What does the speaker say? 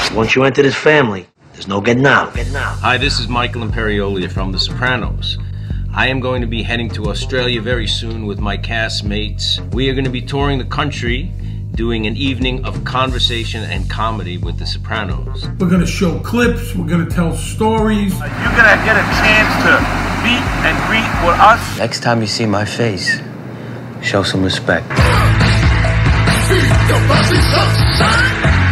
Once you enter this family, there's no getting out. Hi, this is Michael Imperioli from The Sopranos. I am going to be heading to Australia very soon with my castmates. We are going to be touring the country, doing an evening of conversation and comedy with The Sopranos. We're going to show clips, we're going to tell stories. You're going to get a chance to meet and greet with us. Next time you see my face, show some respect.